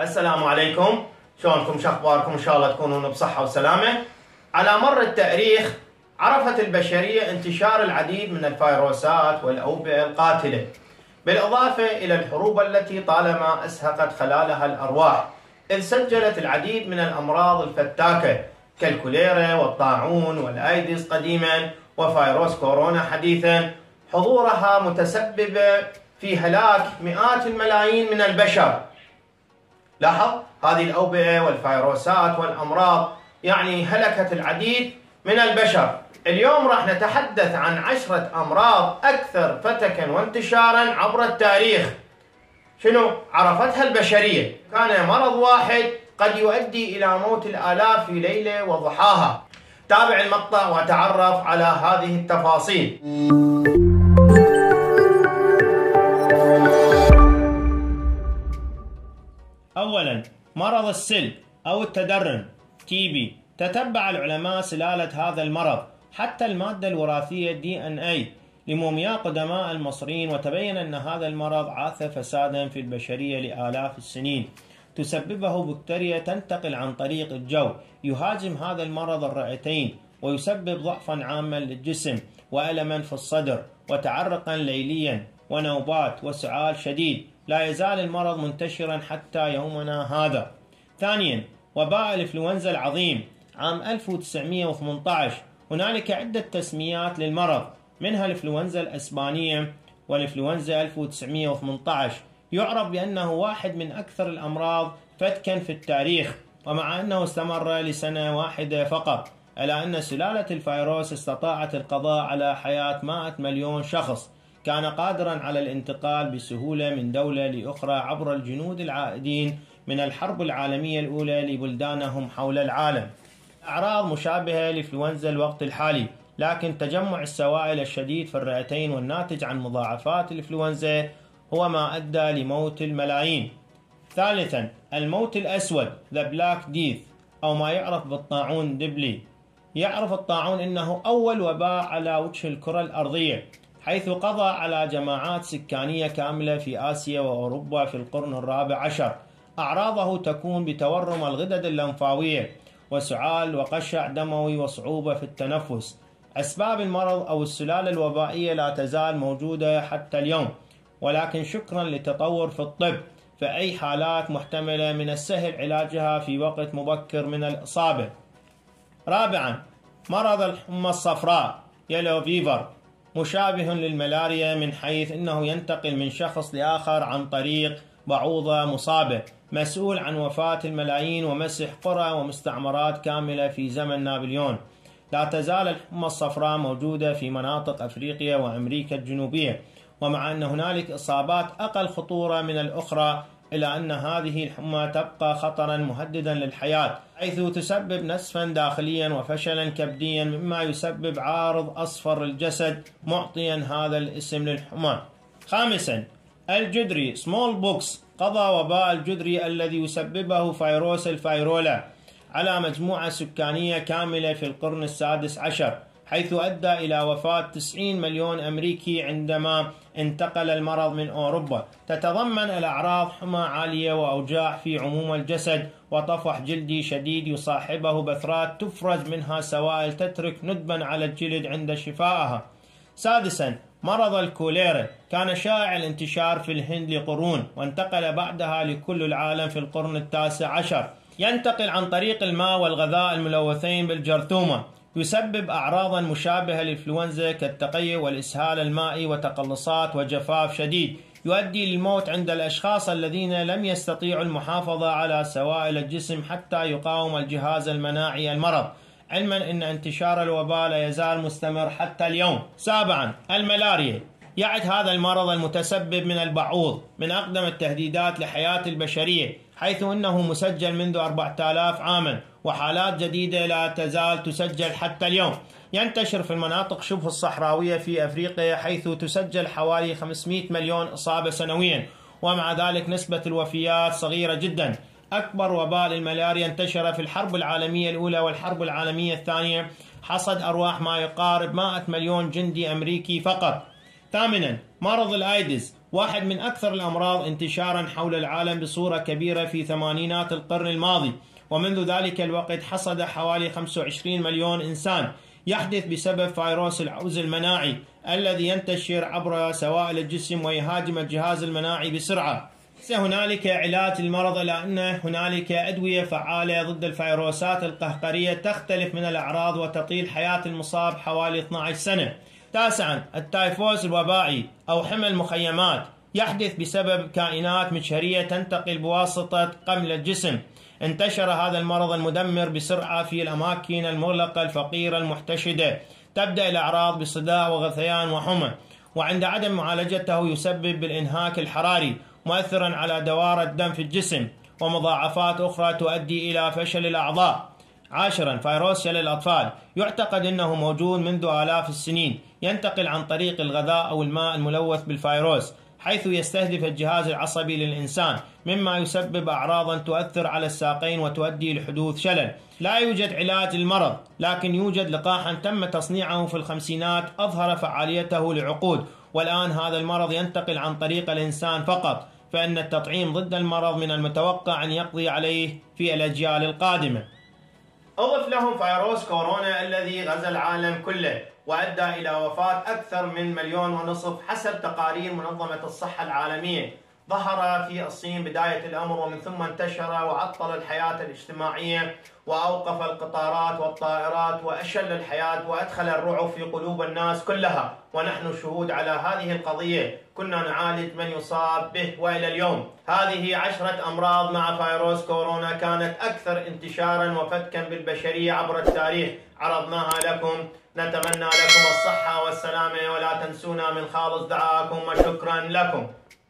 السلام عليكم، شلونكم؟ شخباركم؟ ان شاء الله تكونون بصحة وسلامة. على مر التاريخ عرفت البشرية انتشار العديد من الفيروسات والأوبئة القاتلة، بالإضافة إلى الحروب التي طالما أسهقت خلالها الأرواح، إذ سجلت العديد من الأمراض الفتاكة كالكوليرا والطاعون والأيدز قديما وفيروس كورونا حديثا، حضورها متسببة في هلاك مئات الملايين من البشر. لاحظ هذه الأوبئة والفيروسات والأمراض هلكت العديد من البشر. اليوم راح نتحدث عن 10 أمراض أكثر فتكا وانتشارا عبر التاريخ. شنو عرفتها البشرية؟ كان مرض واحد قد يؤدي إلى موت الآلاف في ليلة وضحاها. تابع المقطع وتعرف على هذه التفاصيل. أولا، مرض السل أو التدرن TB. تتبع العلماء سلالة هذا المرض حتى المادة الوراثية DNA لمومياء قدماء المصريين، وتبين أن هذا المرض عاث فسادا في البشرية لآلاف السنين. تسببه بكتيريا تنتقل عن طريق الجو. يهاجم هذا المرض الرئتين ويسبب ضعفا عاما للجسم وألما في الصدر وتعرقا ليليا ونوبات وسعال شديد. لا يزال المرض منتشرا حتى يومنا هذا. ثانيا، وباء الإنفلونزا العظيم عام 1918. هنالك عدة تسميات للمرض، منها الإنفلونزا الإسبانية والإنفلونزا 1918. يعرف بأنه واحد من أكثر الأمراض فتكا في التاريخ، ومع أنه استمر لسنة واحدة فقط، إلا أن سلالة الفيروس استطاعت القضاء على حياة 100 مليون شخص. كان قادرا على الانتقال بسهولة من دولة لأخرى عبر الجنود العائدين من الحرب العالمية الأولى لبلدانهم حول العالم. أعراض مشابهة لإنفلونزا الوقت الحالي، لكن تجمع السوائل الشديد في الرئتين والناتج عن مضاعفات الإنفلونزا هو ما أدى لموت الملايين. ثالثا، الموت الأسود The Black Death أو ما يعرف بالطاعون دبلي. يعرف الطاعون أنه أول وباء على وجه الكرة الأرضية، حيث قضى على جماعات سكانية كاملة في آسيا وأوروبا في القرن الرابع عشر. أعراضه تكون بتورم الغدد اللمفاوية وسعال وقشع دموي وصعوبة في التنفس. أسباب المرض أو السلالة الوبائية لا تزال موجودة حتى اليوم، ولكن شكرا للتطور في الطب فأي حالات محتملة من السهل علاجها في وقت مبكر من الإصابة. رابعا، مرض الحمى الصفراء يلو فيفر، مشابه للملاريا من حيث أنه ينتقل من شخص لآخر عن طريق بعوضة مصابة، مسؤول عن وفاة الملايين ومسح قرى ومستعمرات كاملة في زمن نابليون. لا تزال الحمى الصفراء موجودة في مناطق أفريقيا وأمريكا الجنوبية، ومع أن هنالك إصابات أقل خطورة من الأخرى، إلا أن هذه الحمى تبقى خطرا مهددا للحياة، حيث تسبب نسفا داخليا وفشلا كبديا، مما يسبب عارض أصفر الجسد، معطيا هذا الاسم للحمى. خامسا، الجدري سمول بوكس. قضى وباء الجدري الذي يسببه فيروس الفيرولا على مجموعة سكانية كاملة في القرن السادس عشر، حيث أدى إلى وفاة 90 مليون أمريكي عندما انتقل المرض من أوروبا. تتضمن الأعراض حمى عالية وأوجاع في عموم الجسد وطفح جلدي شديد يصاحبه بثرات تفرز منها سوائل تترك ندبا على الجلد عند شفائها. سادسا، مرض الكوليرا. كان شائع الانتشار في الهند لقرون، وانتقل بعدها لكل العالم في القرن التاسع عشر. ينتقل عن طريق الماء والغذاء الملوثين بالجرثومة. يسبب أعراضا مشابهة للإنفلونزا كالتقيؤ والإسهال المائي وتقلصات وجفاف شديد. يؤدي للموت عند الأشخاص الذين لم يستطيعوا المحافظة على سوائل الجسم حتى يقاوم الجهاز المناعي المرض، علما أن انتشار الوباء لا يزال مستمر حتى اليوم. سابعا، الملاريا. يعد هذا المرض المتسبب من البعوض من أقدم التهديدات لحياة البشرية، حيث أنه مسجل منذ 4000 عاما، وحالات جديدة لا تزال تسجل حتى اليوم. ينتشر في المناطق شبه الصحراوية في أفريقيا، حيث تسجل حوالي 500 مليون إصابة سنويا، ومع ذلك نسبة الوفيات صغيرة جدا. أكبر وباء الملاريا انتشر في الحرب العالمية الأولى والحرب العالمية الثانية، حصد أرواح ما يقارب 100 مليون جندي أمريكي فقط. ثامنا، مرض الأيدز واحد من أكثر الأمراض انتشارا حول العالم بصورة كبيرة في ثمانينات القرن الماضي، ومنذ ذلك الوقت حصد حوالي 25 مليون إنسان. يحدث بسبب فيروس العوز المناعي الذي ينتشر عبر سوائل الجسم ويهاجم الجهاز المناعي بسرعة. ليس هنالك علاج للمرض، إلا أن هنالك أدوية فعالة ضد الفيروسات القهقرية تختلف من الأعراض وتطيل حياة المصاب حوالي 12 سنة. تاسعا، التايفوس الوبائي أو حمى المخيمات يحدث بسبب كائنات مجهرية تنتقل بواسطة قمل الجسم. انتشر هذا المرض المدمر بسرعة في الأماكن المغلقة الفقيرة المحتشدة. تبدأ الأعراض بصداع وغثيان وحمى، وعند عدم معالجته يسبب بالإنهاك الحراري مؤثرا على دوار الدم في الجسم، ومضاعفات أخرى تؤدي إلى فشل الأعضاء. عاشرا، فيروس شلل الأطفال يعتقد أنه موجود منذ آلاف السنين، ينتقل عن طريق الغذاء أو الماء الملوث بالفيروس، حيث يستهدف الجهاز العصبي للإنسان، مما يسبب أعراضا تؤثر على الساقين وتؤدي لحدوث شلل. لا يوجد علاج للمرض، لكن يوجد لقاح تم تصنيعه في الخمسينات أظهر فعاليته لعقود، والآن هذا المرض ينتقل عن طريق الإنسان فقط، فإن التطعيم ضد المرض من المتوقع أن يقضي عليه في الأجيال القادمة. أضف لهم فيروس كورونا الذي غزا العالم كله وأدى إلى وفاة أكثر من 1.5 مليون حسب تقارير منظمة الصحة العالمية. ظهر في الصين بداية الأمر، ومن ثم انتشر وعطل الحياة الاجتماعية وأوقف القطارات والطائرات وأشل الحياة وأدخل الرعب في قلوب الناس كلها، ونحن شهود على هذه القضية. كنا نعالج من يصاب به، وإلى اليوم هذه 10 أمراض مع فيروس كورونا كانت أكثر انتشارا وفتكا بالبشرية عبر التاريخ. عرضناها لكم، نتمنى لكم الصحة والسلامة، ولا تنسونا من خالص دعاءكم، وشكرا لكم.